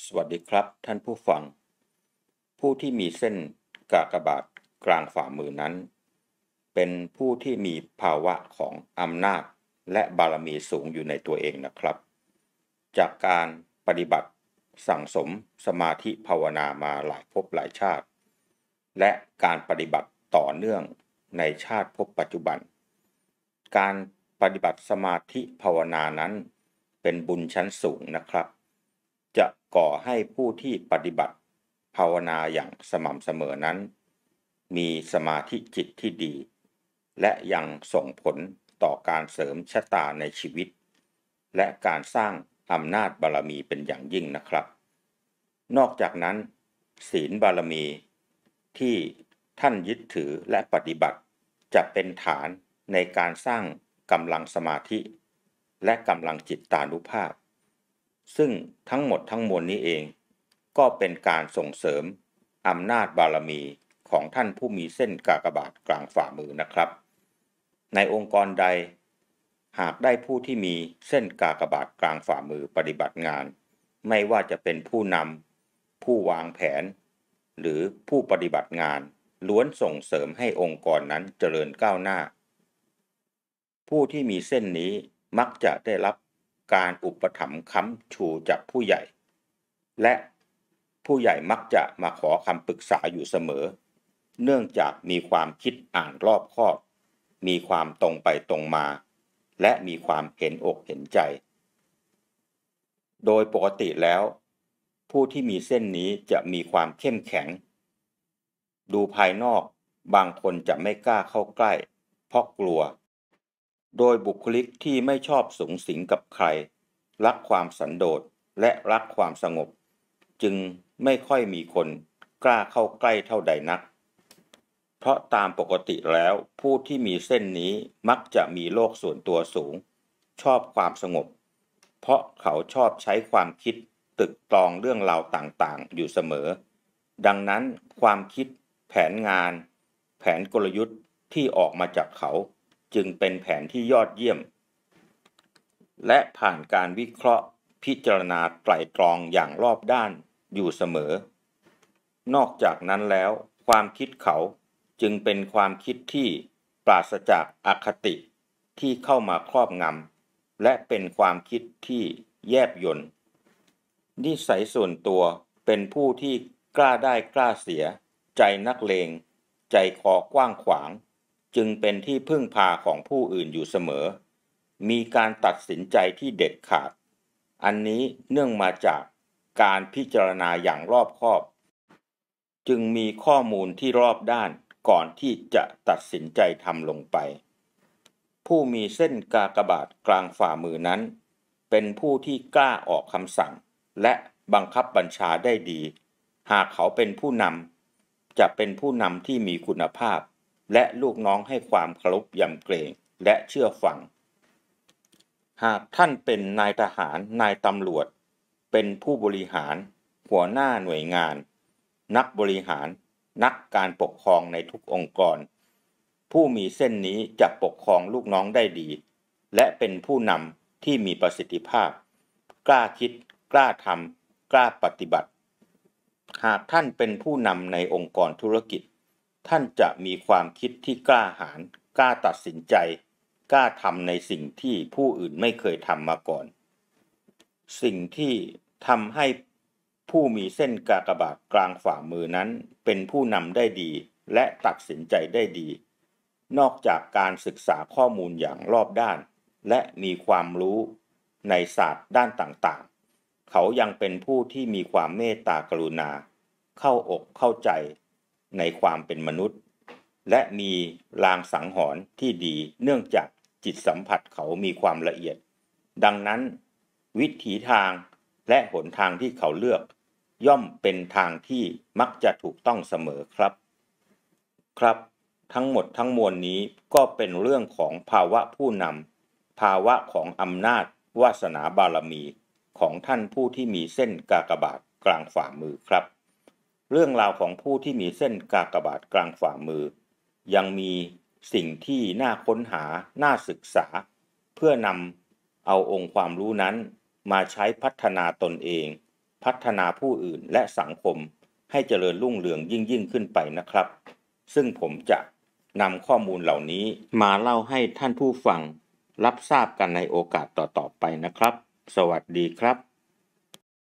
สวัสดีครับท่านผู้ฟังผู้ที่มีเส้นกากบาทกลางฝ่ามือนั้นเป็นผู้ที่มีภาวะของอำนาจและบารมีสูงอยู่ในตัวเองนะครับจากการปฏิบัติสั่งสมสมาธิภาวนามาหลายภพหลายชาติและการปฏิบัติต่อเนื่องในชาติภพปัจจุบันการปฏิบัติสมาธิภาวนานั้นเป็นบุญชั้นสูงนะครับจะก่อให้ผู้ที่ปฏิบัติภาวนาอย่างสม่ำเสมอนั้นมีสมาธิจิตที่ดีและยังส่งผลต่อการเสริมชะตาในชีวิตและการสร้างอำนาจบารมีเป็นอย่างยิ่งนะครับนอกจากนั้นศีลบารมีที่ท่านยึดถือและปฏิบัติจะเป็นฐานในการสร้างกำลังสมาธิและกำลังจิตตานุภาพซึ่งทั้งหมดทั้งมวลนี้เองก็เป็นการส่งเสริมอำนาจบารมีของท่านผู้มีเส้นกากบาทกลางฝ่ามือนะครับในองค์กรใดหากได้ผู้ที่มีเส้นกากบาทกลางฝ่ามือปฏิบัติงานไม่ว่าจะเป็นผู้นำผู้วางแผนหรือผู้ปฏิบัติงานล้วนส่งเสริมให้องค์กรนั้นเจริญก้าวหน้าผู้ที่มีเส้นนี้มักจะได้รับการอุปถัมภ์ค้ำชูจากผู้ใหญ่และผู้ใหญ่มักจะมาขอคำปรึกษาอยู่เสมอเนื่องจากมีความคิดอ่านรอบคอบมีความตรงไปตรงมาและมีความเห็นอกเห็นใจโดยปกติแล้วผู้ที่มีเส้นนี้จะมีความเข้มแข็งดูภายนอกบางคนจะไม่กล้าเข้าใกล้เพราะกลัวโดยบุคลิกที่ไม่ชอบสุงสิงกับใครรักความสันโดษและรักความสงบจึงไม่ค่อยมีคนกล้าเข้าใกล้เท่าใดนักเพราะตามปกติแล้วผู้ที่มีเส้นนี้มักจะมีโลกส่วนตัวสูงชอบความสงบเพราะเขาชอบใช้ความคิดตึกตรองเรื่องราวต่างๆอยู่เสมอดังนั้นความคิดแผนงานแผนกลยุทธ์ที่ออกมาจากเขาจึงเป็นแผนที่ยอดเยี่ยมและผ่านการวิเคราะห์พิจารณาไตร่ตรองอย่างรอบด้านอยู่เสมอนอกจากนั้นแล้วความคิดเขาจึงเป็นความคิดที่ปราศจากอคติที่เข้ามาครอบงำและเป็นความคิดที่แยบยลนิสัยส่วนตัวเป็นผู้ที่กล้าได้กล้าเสียใจนักเลงใจคอกว้างขวางจึงเป็นที่พึ่งพาของผู้อื่นอยู่เสมอมีการตัดสินใจที่เด็ดขาดอันนี้เนื่องมาจากการพิจารณาอย่างรอบคอบจึงมีข้อมูลที่รอบด้านก่อนที่จะตัดสินใจทำลงไปผู้มีเส้นกากบาทกลางฝ่ามือนั้นเป็นผู้ที่กล้าออกคำสั่งและบังคับบัญชาได้ดีหากเขาเป็นผู้นำจะเป็นผู้นำที่มีคุณภาพและลูกน้องให้ความเคารพยำเกรงและเชื่อฟังหากท่านเป็นนายทหารนายตำรวจเป็นผู้บริหารหัวหน้าหน่วยงานนักบริหารนักการปกครองในทุกองค์กรผู้มีเส้นนี้จะปกครองลูกน้องได้ดีและเป็นผู้นำที่มีประสิทธิภาพกล้าคิดกล้าทำกล้าปฏิบัติหากท่านเป็นผู้นำในองค์กรธุรกิจท่านจะมีความคิดที่กล้าหาญกล้าตัดสินใจกล้าทำในสิ่งที่ผู้อื่นไม่เคยทำมาก่อนสิ่งที่ทำให้ผู้มีเส้นกากบาทกลางฝ่ามือนั้นเป็นผู้นำได้ดีและตัดสินใจได้ดีนอกจากการศึกษาข้อมูลอย่างรอบด้านและมีความรู้ในศาสตร์ด้านต่างๆเขายังเป็นผู้ที่มีความเมตตากรุณาเข้าอกเข้าใจในความเป็นมนุษย์และมีลางสังหรณ์ที่ดีเนื่องจากจิตสัมผัสเขามีความละเอียดดังนั้นวิถีทางและหนทางที่เขาเลือกย่อมเป็นทางที่มักจะถูกต้องเสมอครับทั้งหมดทั้งมวลนี้ก็เป็นเรื่องของภาวะผู้นำภาวะของอำนาจวาสนาบารมีของท่านผู้ที่มีเส้นกากบาทกลางฝ่ามือครับเรื่องราวของผู้ที่มีเส้นกากบาทกลางฝ่ามือยังมีสิ่งที่น่าค้นหาน่าศึกษาเพื่อนำเอาองค์ความรู้นั้นมาใช้พัฒนาตนเองพัฒนาผู้อื่นและสังคมให้เจริญรุ่งเรืองยิ่งขึ้นไปนะครับซึ่งผมจะนำข้อมูลเหล่านี้มาเล่าให้ท่านผู้ฟังรับทราบกันในโอกาสต่อๆไปนะครับสวัสดีครับ